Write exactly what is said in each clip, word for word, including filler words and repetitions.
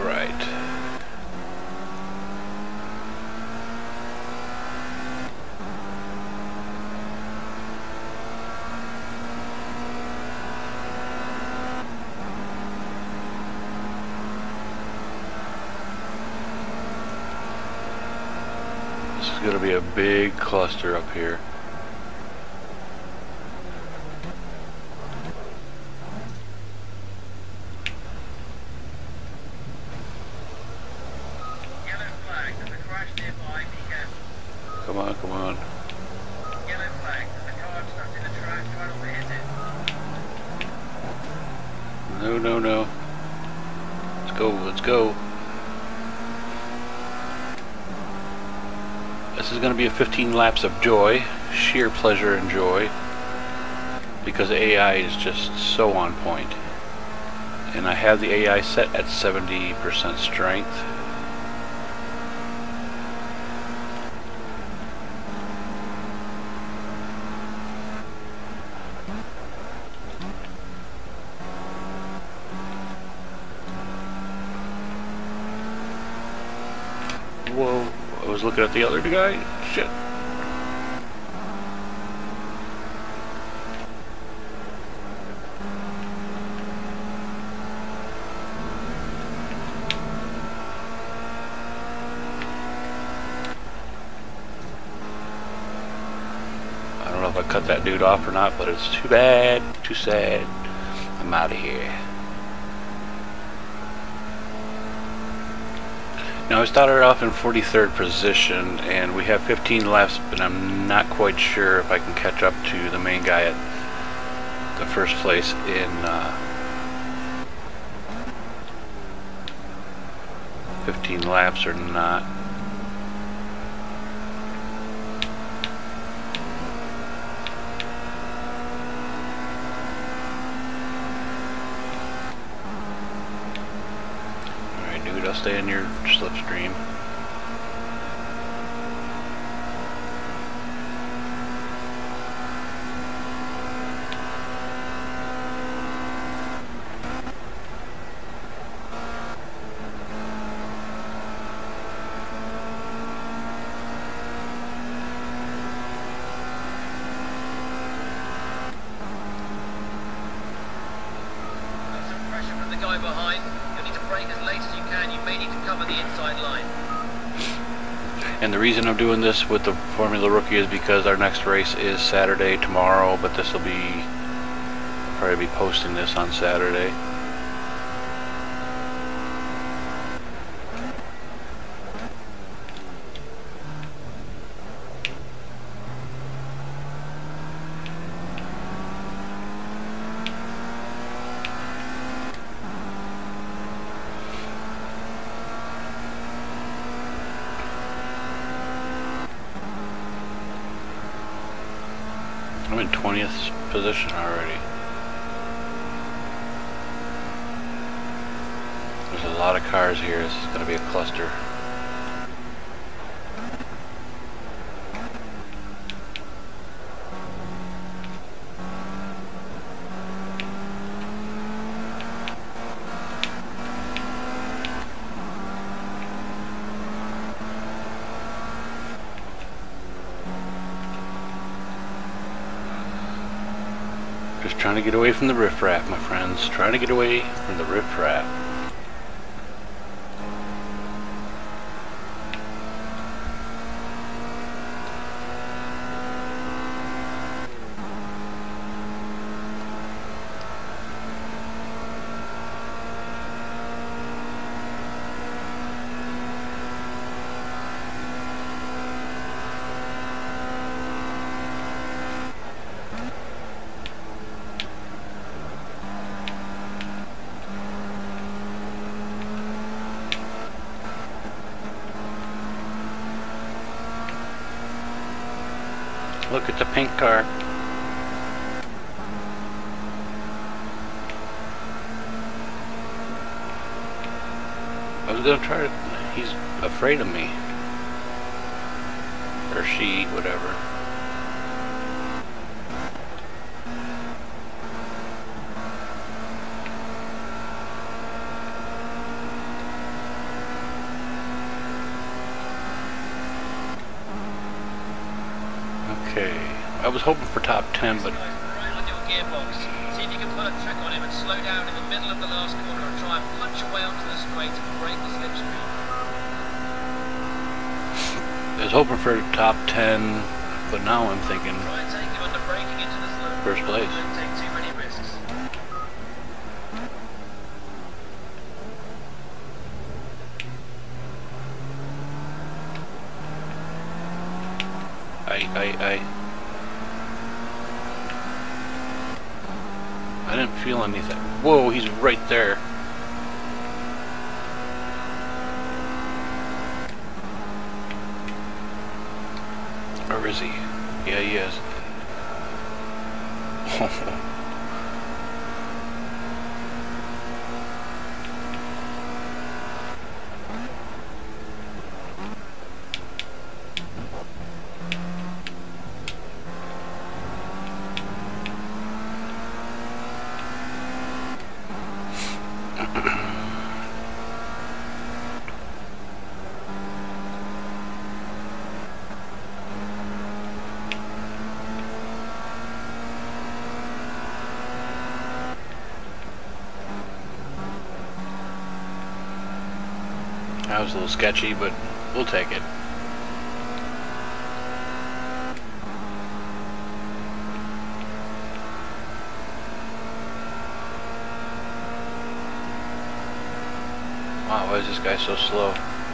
right. This is going to be a big cluster up here. Come on, come on. Yellow flag. There's a car stuck in the track. Try not to hit it. No, no, no. Let's go, let's go. This is going to be a fifteen laps of joy, sheer pleasure and joy, because A I is just so on point. And I have the A I set at seventy percent strength. Whoa, I was looking at the other guy. Shit. I don't know if I cut that dude off or not, but it's too bad, too sad. I'm out of here. Now I started off in forty-third position, and we have fifteen laps, but I'm not quite sure if I can catch up to the main guy at the first place in uh, fifteen laps or not. I'll stay in your slipstream. Got some pressure from the guy behind. You'll need to brake as late as you can. You may need to cover the inside line. And the reason I'm doing this with the Formula Rookie is because our next race is Saturday tomorrow, but this will be, I'll probably be posting this on Saturday. I'm in twentieth position already. There's a lot of cars here. This is going to be a cluster. Just trying to get away from the riffraff, my friends. Trying to get away from the riffraff. Look at the pink car. I was gonna try to, he's afraid of me. Or she, whatever. I was hoping for top ten, but Right on your gearbox. See if you can pull a trick on him and slow down in the middle of the last corner and try and punch away onto the straight and break the slipstream. I was hoping for top ten, but now I'm thinking Try and take him under braking into the slope. first place. Don't take too many risks. I, I, I, I didn't feel anything. Whoa, he's right there. Or is he? Yeah, he is. That was a little sketchy, but we'll take it. Wow, why is this guy so slow?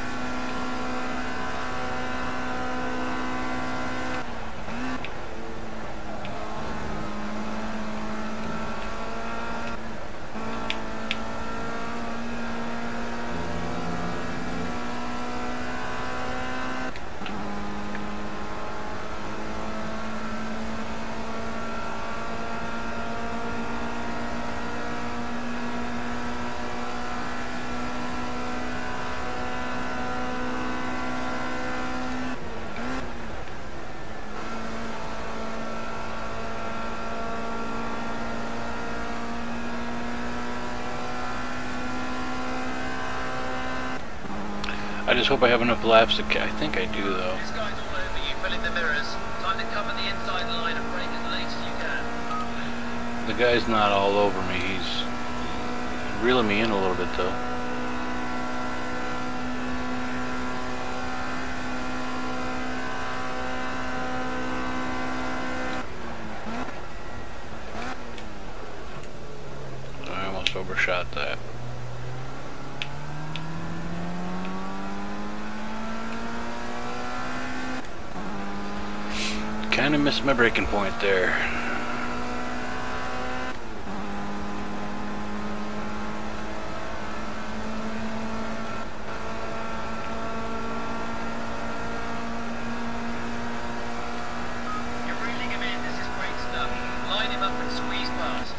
I just hope I have enough laps to... I think I do, though. This guy's all over you, filling the mirrors. Time to cover the inside line and brake as late as you can. The guy's not all over me. He's reeling me in a little bit, though. I almost overshot that. Kind of missed my braking point there. You're reeling him in. This is great stuff. Line him up and squeeze past.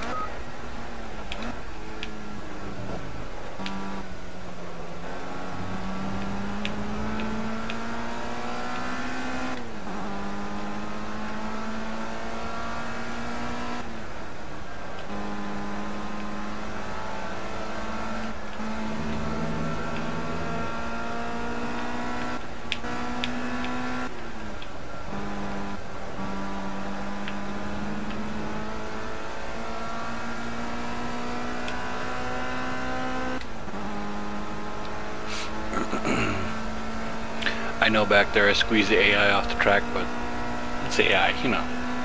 I know back there I squeezed the A I off the track, but it's A I, you know.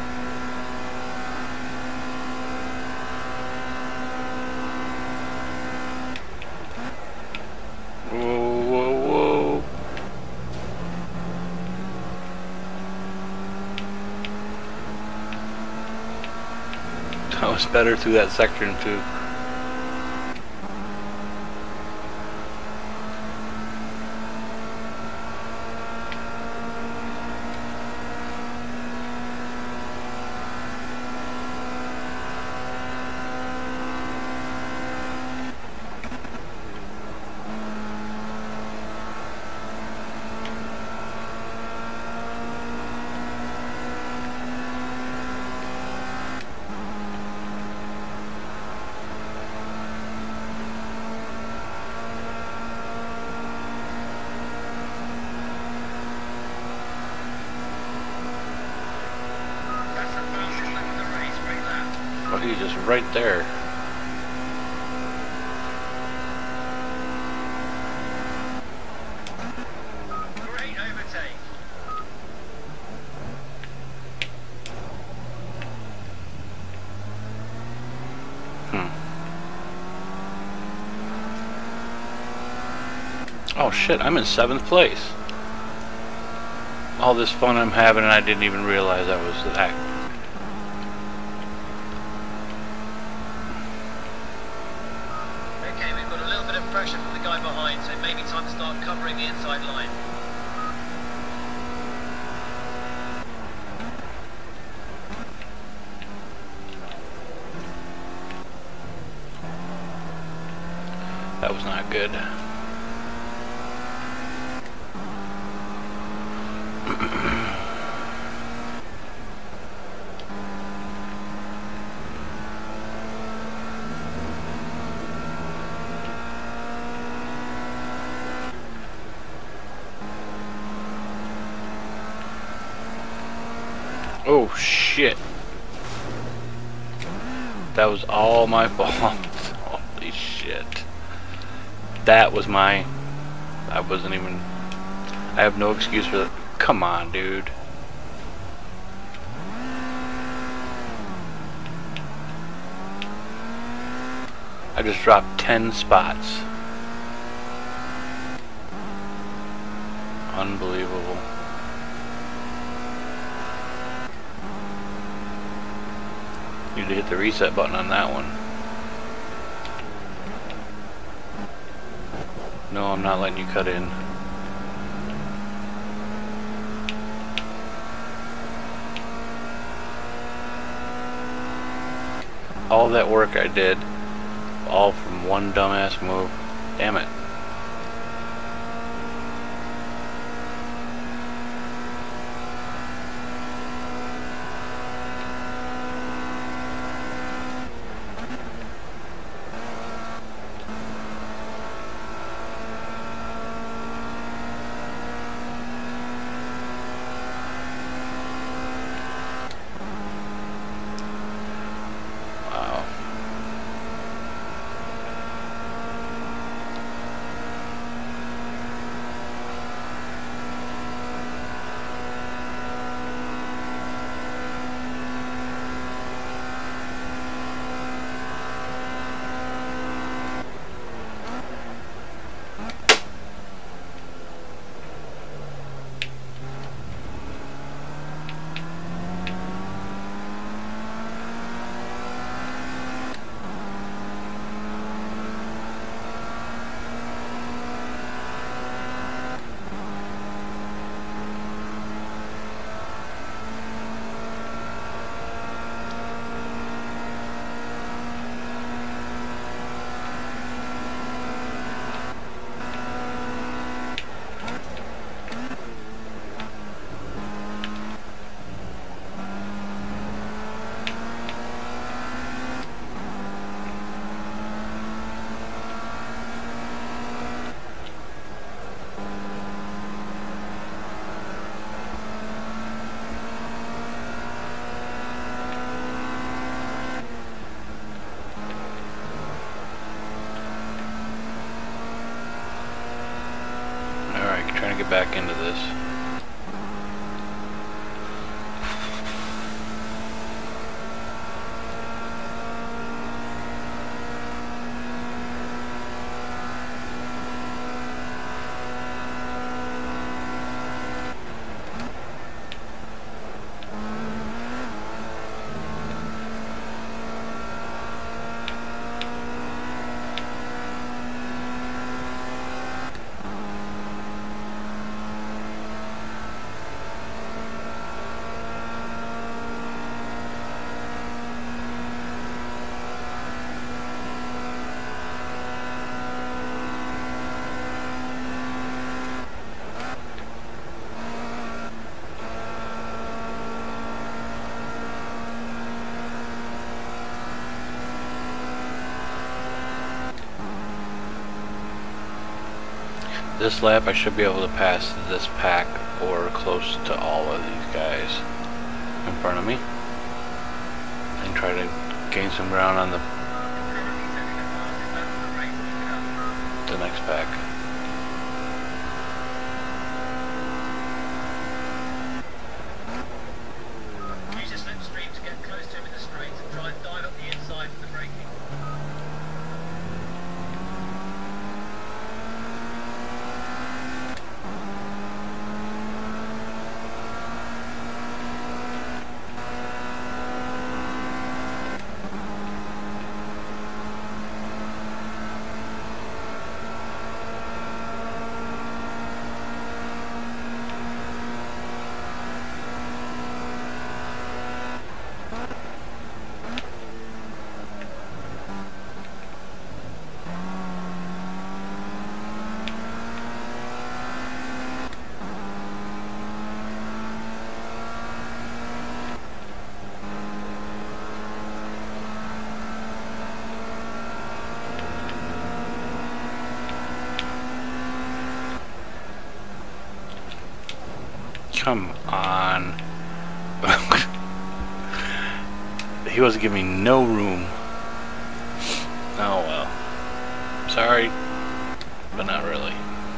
Whoa, whoa, whoa. That was better through that section too. just right there. Great overtake. Hmm. Oh shit, I'm in seventh place. All this fun I'm having and I didn't even realize I was that. Okay, we've got a little bit of pressure from the guy behind, so maybe time to start covering the inside line. That was not good. Oh shit. That was all my fault. Holy shit. That was my... I wasn't even... I have no excuse for that. Come on, dude. I just dropped ten spots. Unbelievable. Need to hit the reset button on that one. No, I'm not letting you cut in. All that work I did, all from one dumbass move. Damn it. Trying to get back into this. This lap I should be able to pass this pack or close to all of these guys in front of me and try to gain some ground on the the next pack. Use your slipstream to get close to him in the straight and try and dive up the inside for the braking. Come on. He wasn't giving me no room. Oh well. Sorry, but not really.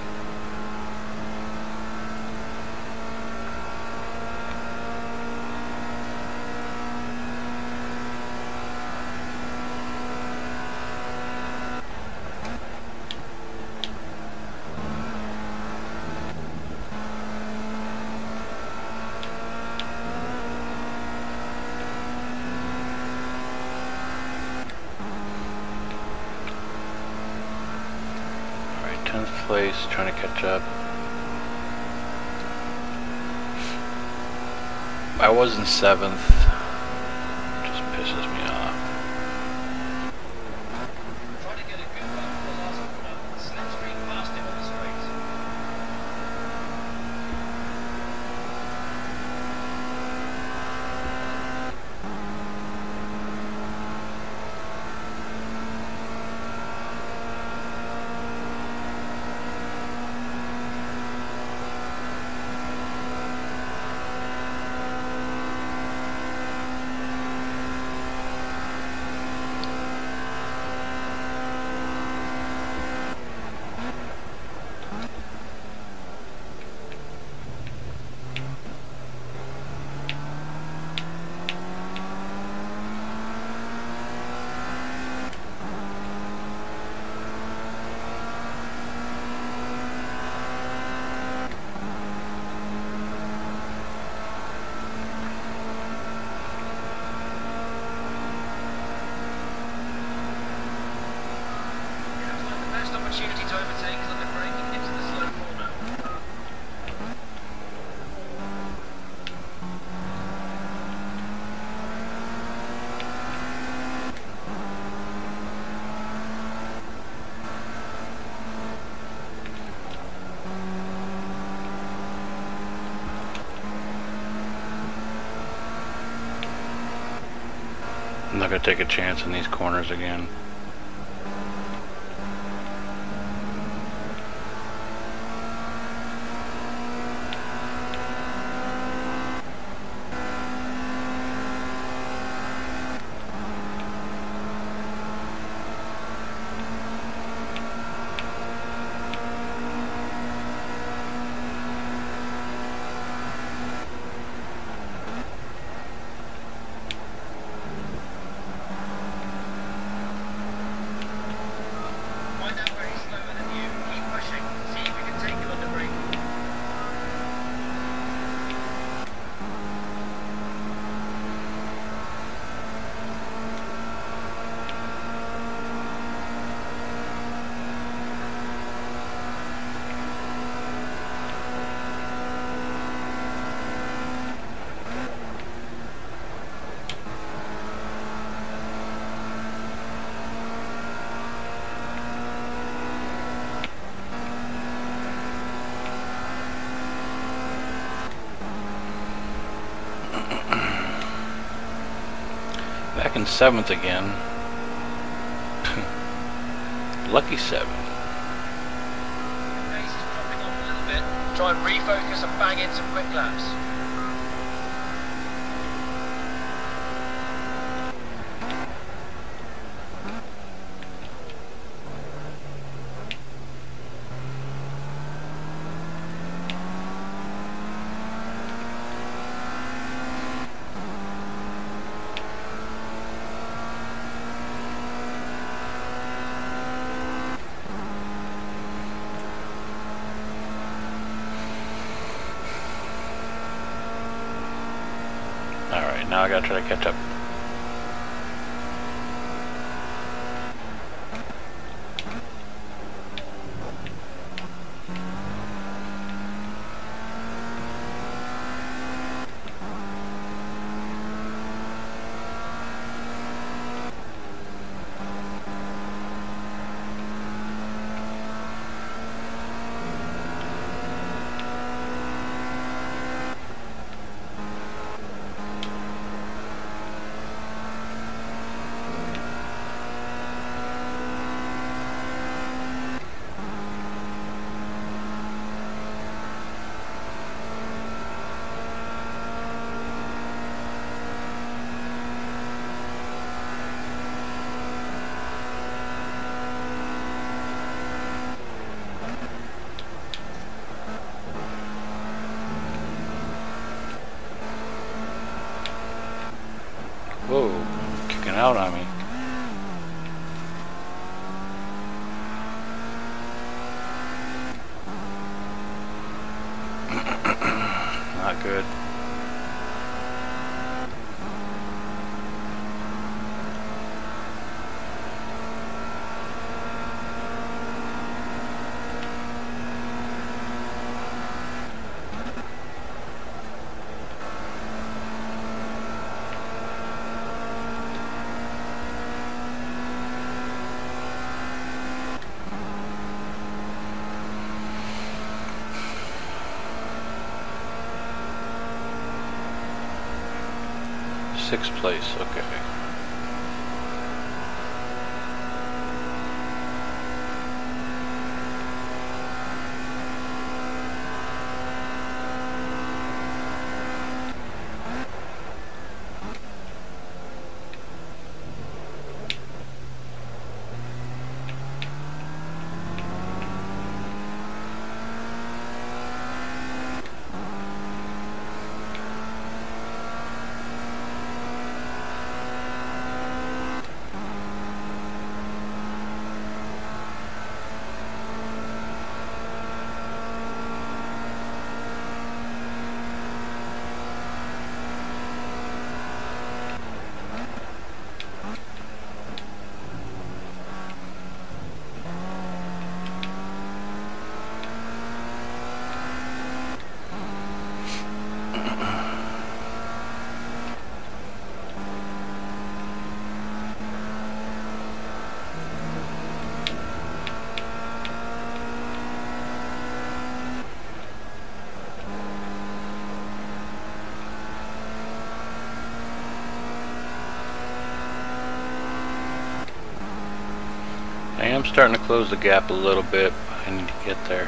tenth place, trying to catch up. I was in seventh. Just pisses me off. Try to get a good run for the last corner. Slipstream past him on the straight. Opportunity to overtake is on the braking into the slow corner. I'm not going to take a chance in these corners again. Back in seventh again. Lucky seven. Pace is dropping off a little bit. Try and refocus and bang in some quick laps. now I gotta try to catch up. Whoa, kicking out on me. Not good. Sixth place, okay. I am starting to close the gap a little bit. I need to get there.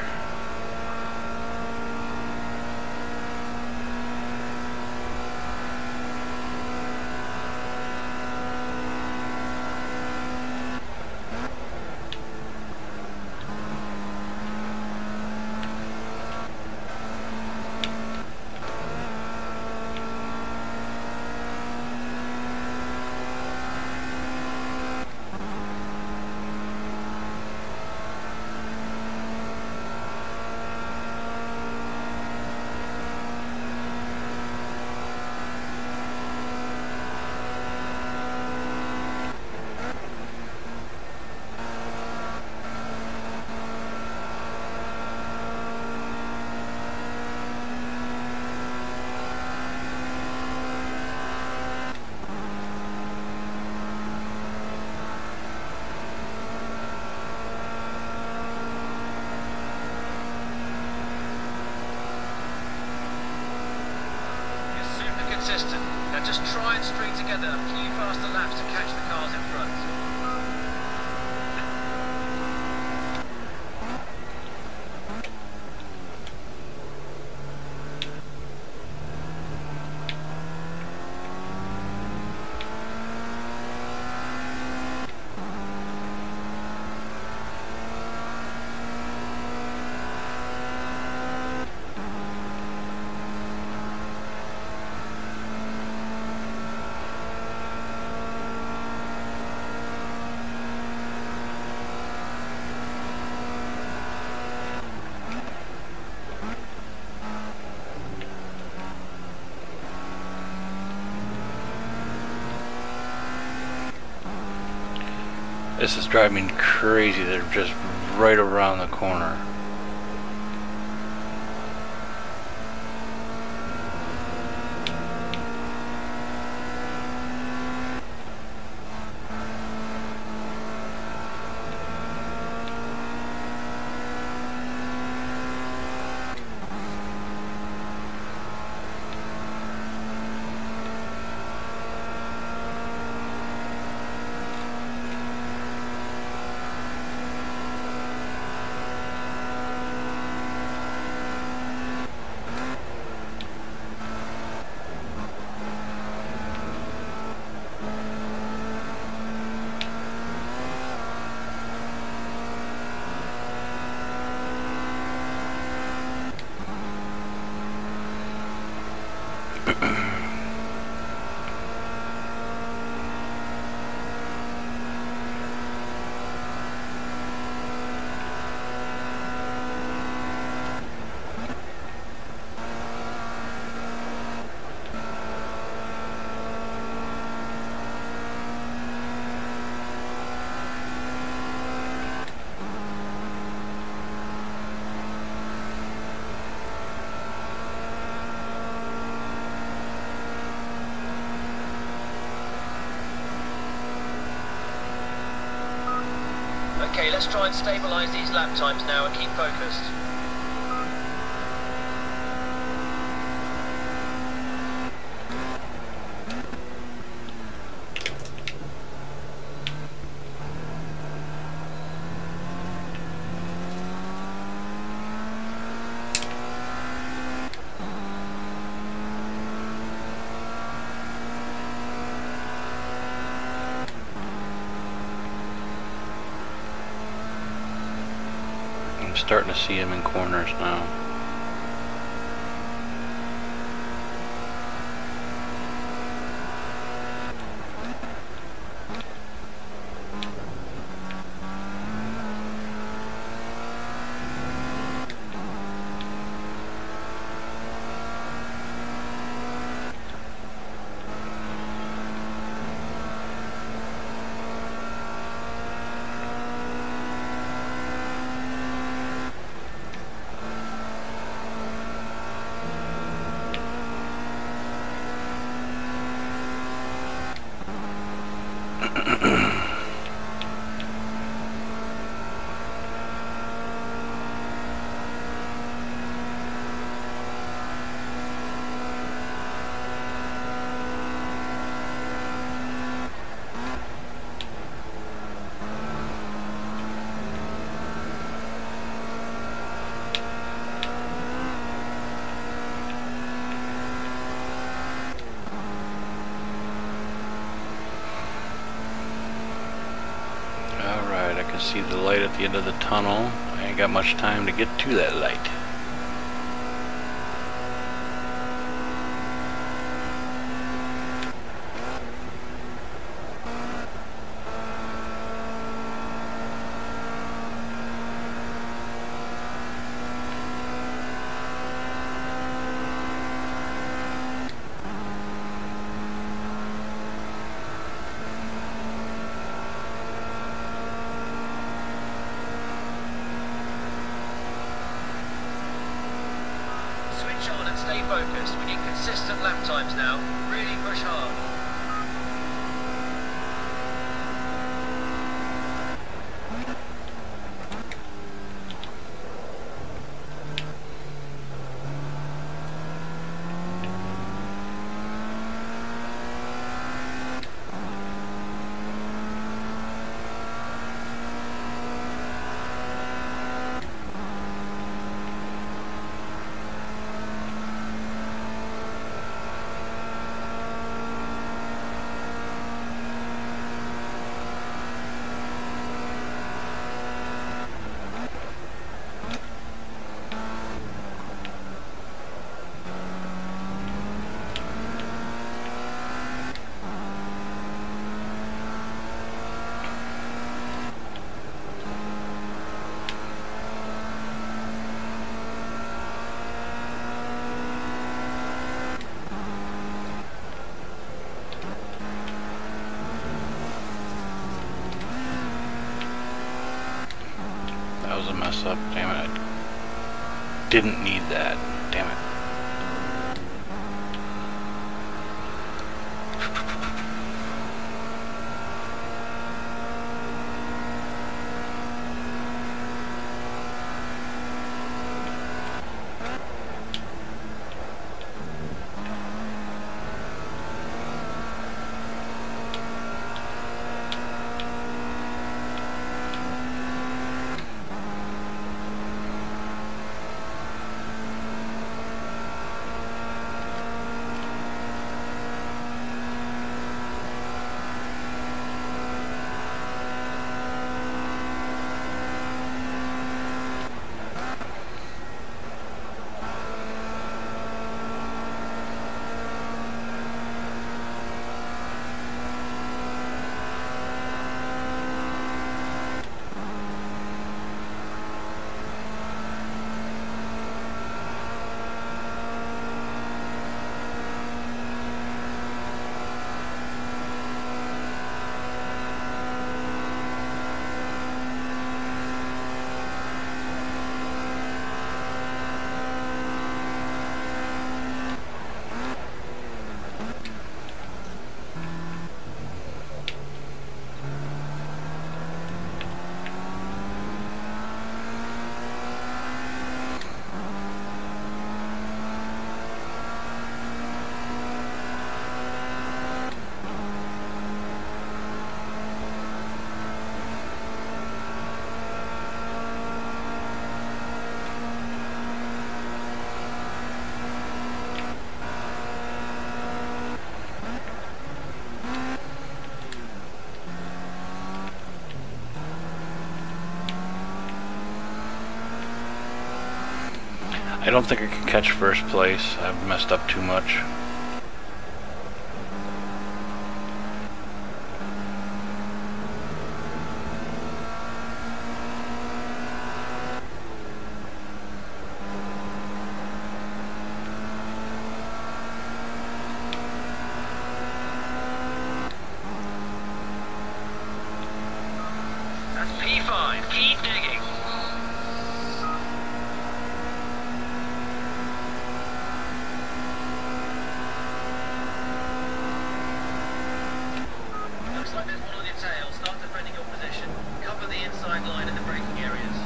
Now just try and string together a few faster laps to catch the cars in front. This is driving me crazy. They're just right around the corner. Okay, let's try and stabilise these lap times now and keep focused. I'm starting to see him in corners now. I can see the light at the end of the tunnel. I ain't got much time to get to that light. Stay focused. We need consistent lap times now. Really push hard. was a mess up. Damn it. I didn't need that. Damn it. I don't think I can catch first place. I've messed up too much. That's P five. Keep digging. Looks like there's one on your tail. Start defending your position. Cover the inside line in the braking areas.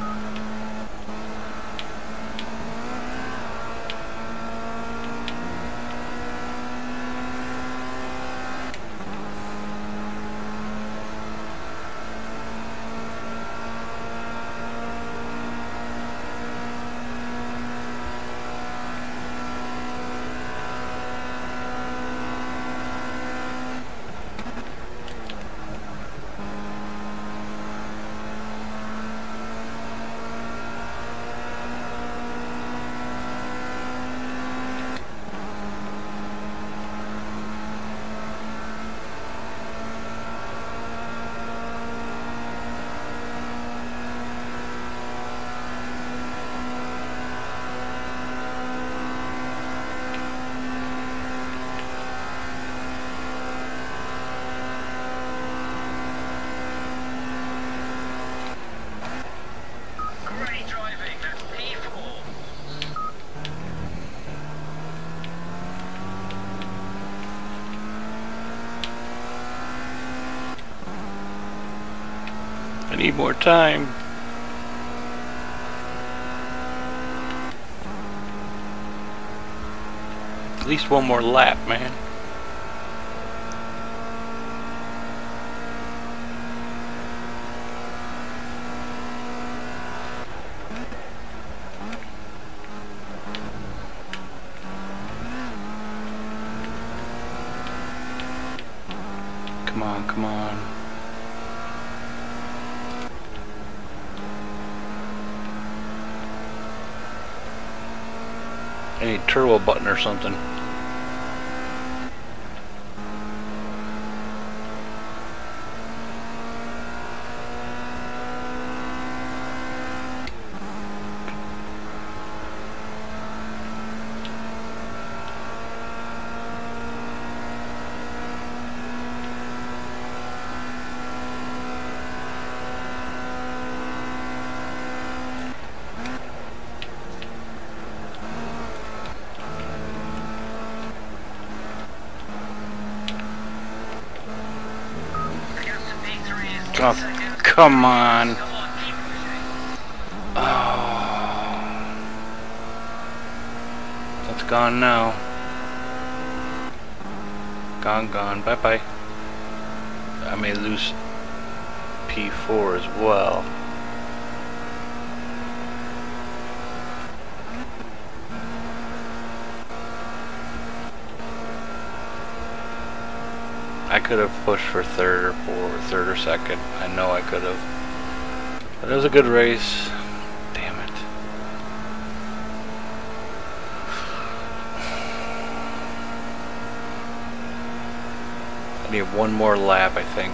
Great driving. That's P four. I need more time. At least one more lap, man. Come on, come on. I need turbo button or something. Oh, come on. Come on, keep pushing. Oh. That's gone now. Gone, gone. Bye-bye. I may lose P four as well. I could have pushed for third or fourth, third or second. I know I could have. But it was a good race. Damn it. I need one more lap, I think.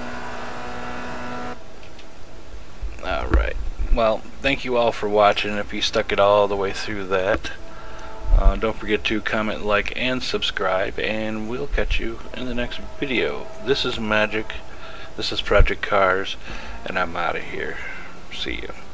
Alright. Well, thank you all for watching. If you stuck it all the way through that. Uh, don't forget to comment, like, and subscribe, and we'll catch you in the next video. This is Magic, this is Project Cars, and I'm out of here. See you.